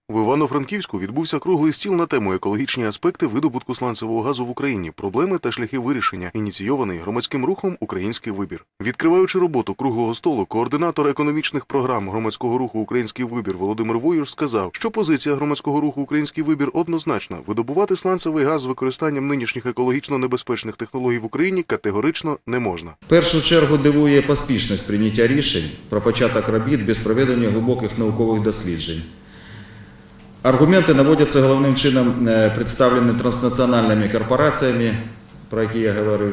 В Івано-Франківську відбувся круглий стіл на тему «Екологічні аспекти видобутку сланцевого газу в Україні. Проблеми та шляхи вирішення», ініційований громадським рухом «Український вибір». Відкриваючи роботу круглого столу, координатор економічних програм громадського руху «Український вибір» Володимир Воюш сказав, що позиція громадського руху «Український вибір» однозначна – видобувати сланцевий газ з використанням нинішніх екологічно небезпечних технологій в Україні категорично не можна. В першу чергу дивує поспішність прийняття рішень про початок робіт без проведення глибоких наукових досліджень. Аргументи наводяться головним чином представлені транснаціональними корпораціями, про які я говорив,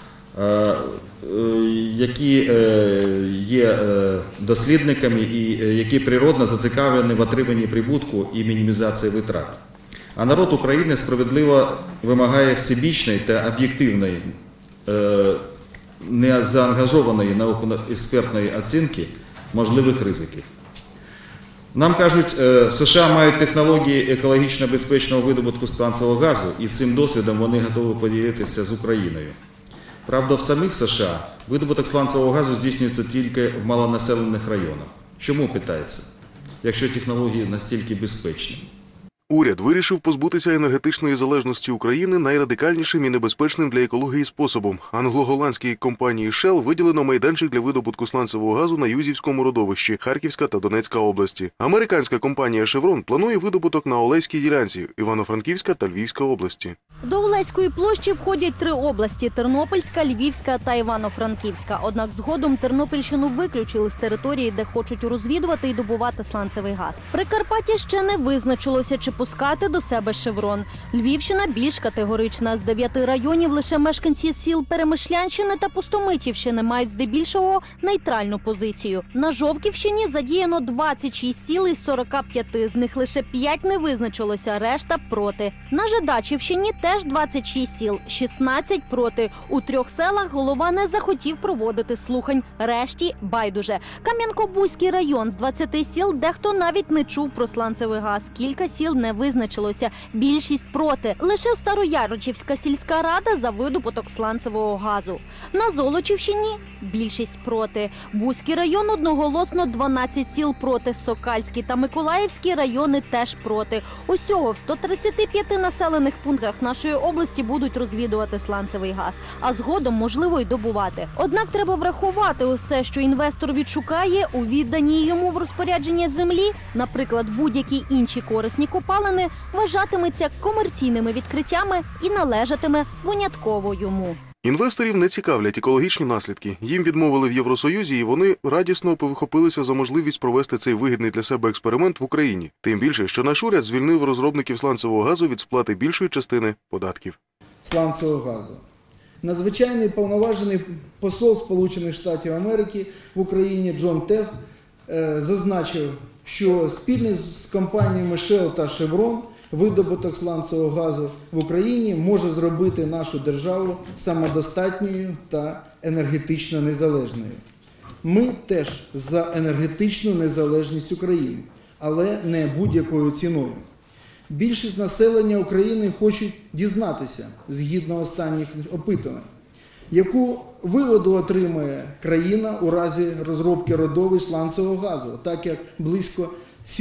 які є дослідниками і які природно зацікавлені в отриманні прибутку і мінімізації витрат. А народ України справедливо вимагає всебічної та об'єктивної, незаангажованої науково-експертної оцінки можливих ризиків. Нам кажуть, США мають технології екологічно безпечного видобутку сланцевого газу, і цим досвідом вони готові поділитися з Україною. Правда, в самих США видобуток сланцевого газу здійснюється тільки в малонаселених районах. Чому, питається, якщо технології настільки безпечні? Уряд вирішив позбутися енергетичної залежності України найрадикальнішим і небезпечним для екології способом. Англо-голландській компанії Shell виділено майданчик для видобутку сланцевого газу на Юзівському родовищі, Харківська та Донецька області. Американська компанія Chevron планує видобуток на Олеській ділянці, Івано-Франківська та Львівська області. До Олеської площі входять 3 області – Тернопільська, Львівська та Івано-Франківська. Однак згодом Тернопільщину виключили з території, де хочуть розвідувати і добувати сланцевий газ. Прикарпаття ще не визначилося, чи пускати до себе Chevron. Львівщина більш категорична. З 9 районів лише мешканці сіл Перемишлянщини та Пустомитівщини мають здебільшого нейтральну позицію. На Жовківщині задіяно 26 сіл із 45, з них лише 5 не визначилося, решта проти. На Жидачівщині теж 26 сіл, 16 проти. У 3 селах голова не захотів проводити слухань, решті байдуже. Кам'янко-Бузький район з 20 сіл дехто навіть не чув про сланцевий газ. Кілька сіл не визначилося, більшість проти. Лише Староярочівська сільська рада за видобуток сланцевого газу. На Золочівщині більшість проти. Бузький район одноголосно 12 сіл проти. Сокальський та Миколаївський райони теж проти. Усього в 135 населених пунктах нашої області будуть розвідувати сланцевий газ, а згодом, можливо, й добувати. Однак треба врахувати усе, що інвестор відшукає у відданій йому в розпорядження землі, наприклад, будь-які інші корисні копалини, вважатиметься комерційними відкриттями і належатиме винятково йому. Інвесторів не цікавлять екологічні наслідки. Їм відмовили в Євросоюзі, і вони радісно повихопилися за можливість провести цей вигідний для себе експеримент в Україні. Тим більше, що наш уряд звільнив розробників сланцевого газу від сплати більшої частини податків. Сланцевого газу. Надзвичайний повноважений посол Сполучених Штатів Америки в Україні Джон Тефт зазначив, що спільно з компаніями Shell та Chevron видобуток сланцевого газу в Україні може зробити нашу державу самодостатньою та енергетично незалежною. Ми теж за енергетичну незалежність України, але не будь-якою ціною. Більшість населення України хочуть дізнатися, згідно останніх опитувань, яку вигоду отримає країна у разі розробки родовищ сланцевого газу, так як близько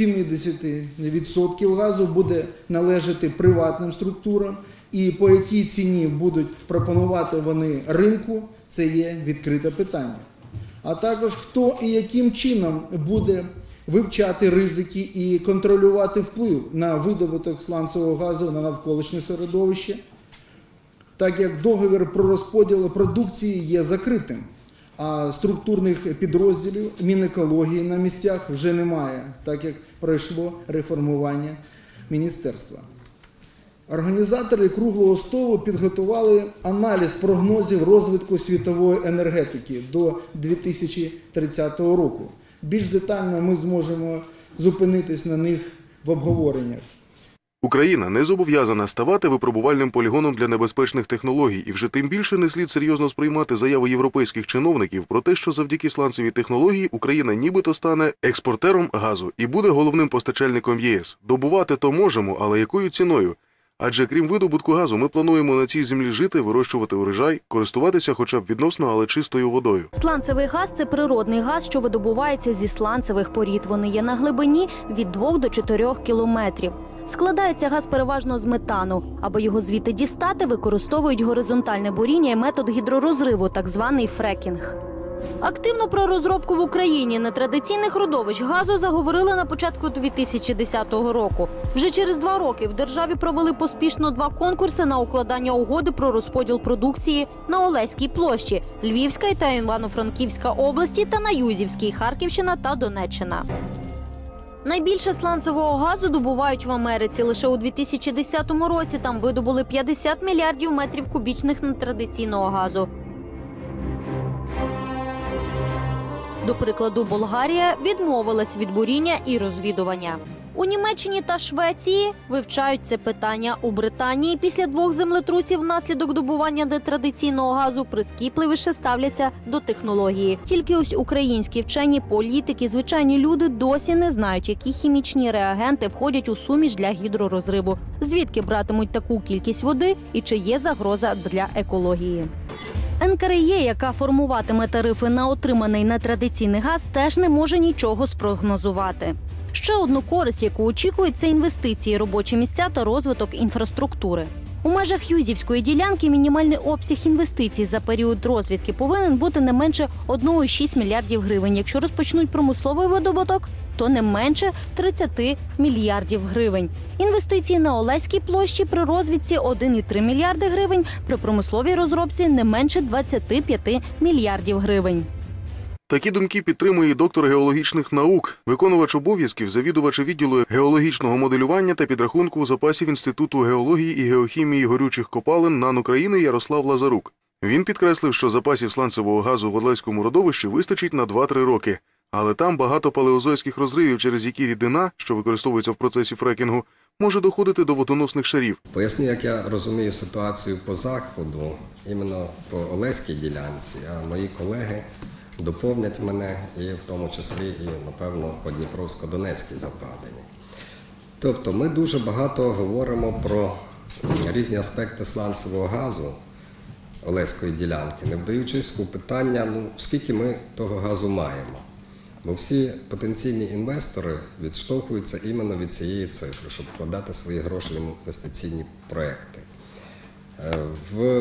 70% газу буде належати приватним структурам, і по якій ціні будуть пропонувати вони ринку, це є відкрите питання. А також хто і яким чином буде вивчати ризики і контролювати вплив на видобуток сланцевого газу на навколишнє середовище, так як договір про розподіл продукції є закритим, а структурних підрозділів Мінекології на місцях вже немає, так як пройшло реформування міністерства. Організатори круглого столу підготували аналіз прогнозів розвитку світової енергетики до 2030 року. Більш детально ми зможемо зупинитись на них в обговореннях. Україна не зобов'язана ставати випробувальним полігоном для небезпечних технологій, і вже тим більше не слід серйозно сприймати заяви європейських чиновників про те, що завдяки сланцевій технології Україна нібито стане експортером газу і буде головним постачальником ЄС. Добувати то можемо, але якою ціною? Адже крім видобутку газу, ми плануємо на цій землі жити, вирощувати урожай, користуватися хоча б відносно, але чистою водою. Сланцевий газ – це природний газ, що видобувається зі сланцевих порід. Вони є на глибині від 2 до 4 кілометрів. Складається газ переважно з метану. Аби його звідти дістати, використовують горизонтальне буріння і метод гідророзриву, так званий фрекінг. Активно про розробку в Україні нетрадиційних родовищ газу заговорили на початку 2010 року. Вже через 2 роки в державі провели поспішно 2 конкурси на укладання угоди про розподіл продукції на Олеській площі, Львівська та Івано-Франківська області та на Юзівській, Харківщина та Донеччина. Найбільше сланцевого газу добувають в Америці. Лише у 2010 році там видобули 50 мільярдів метрів кубічних нетрадиційного газу. До прикладу, Болгарія відмовилась від буріння і розвідування. У Німеччині та Швеції вивчають це питання. У Британії після 2 землетрусів внаслідок добування нетрадиційного газу прискіпливіше ставляться до технології. Тільки ось українські вчені, політики, звичайні люди досі не знають, які хімічні реагенти входять у суміш для гідророзриву, звідки братимуть таку кількість води і чи є загроза для екології. НКРЕ, яка формуватиме тарифи на отриманий нетрадиційний газ, теж не може нічого спрогнозувати. Ще одну користь, яку очікують, це інвестиції, робочі місця та розвиток інфраструктури. У межах Юзівської ділянки мінімальний обсяг інвестицій за період розвідки повинен бути не менше 1,6 мільярдів гривень. Якщо розпочнуть промисловий видобуток, то не менше 30 мільярдів гривень. Інвестиції на Олеській площі при розвідці – 1,3 мільярди гривень, при промисловій розробці – не менше 25 мільярдів гривень. Такі думки підтримує і доктор геологічних наук, виконувач обов'язків завідувача відділу геологічного моделювання та підрахунку запасів Інституту геології і геохімії горючих копалин НАН України Ярослав Лазарук. Він підкреслив, що запасів сланцевого газу в Олеському родовищі вистачить на 2-3 роки. Але там багато палеозойських розривів, через які рідина, що використовується в процесі фрекінгу, може доходити до водоносних шарів. Поясню, як я розумію ситуацію по заходу, іменно по Олеській ділянці, а мої колеги доповнять мене і в тому числі і, напевно, по Дніпровсько-Донецькій западині. Тобто ми дуже багато говоримо про різні аспекти сланцевого газу Олеської ділянки, не вдаючись у питання, скільки ми того газу маємо. Бо всі потенційні інвестори відштовхуються іменно від цієї цифри, щоб вкладати свої гроші в інвестиційні проекти. В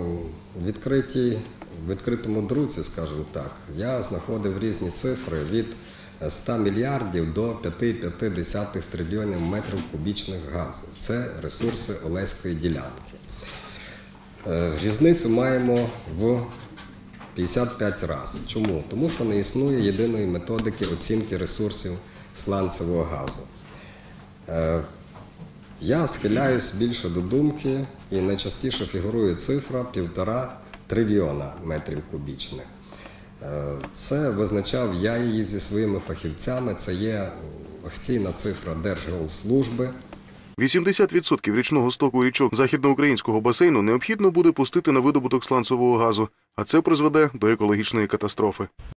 відкритому друці, скажімо так, я знаходив різні цифри від 100 мільярдів до 5,5 трильйонів метрів кубічних газу. Це ресурси Олеської ділянки. Різницю маємо в 55 разів. Чому? Тому що не існує єдиної методики оцінки ресурсів сланцевого газу. Я схиляюсь більше до думки, і найчастіше фігурує цифра 1,5 трильйона метрів кубічних. Це визначав я її зі своїми фахівцями, це є офіційна цифра Держгеослужби. 80% річного стоку річок західноукраїнського басейну необхідно буде пустити на видобуток сланцевого газу, а це призведе до екологічної катастрофи.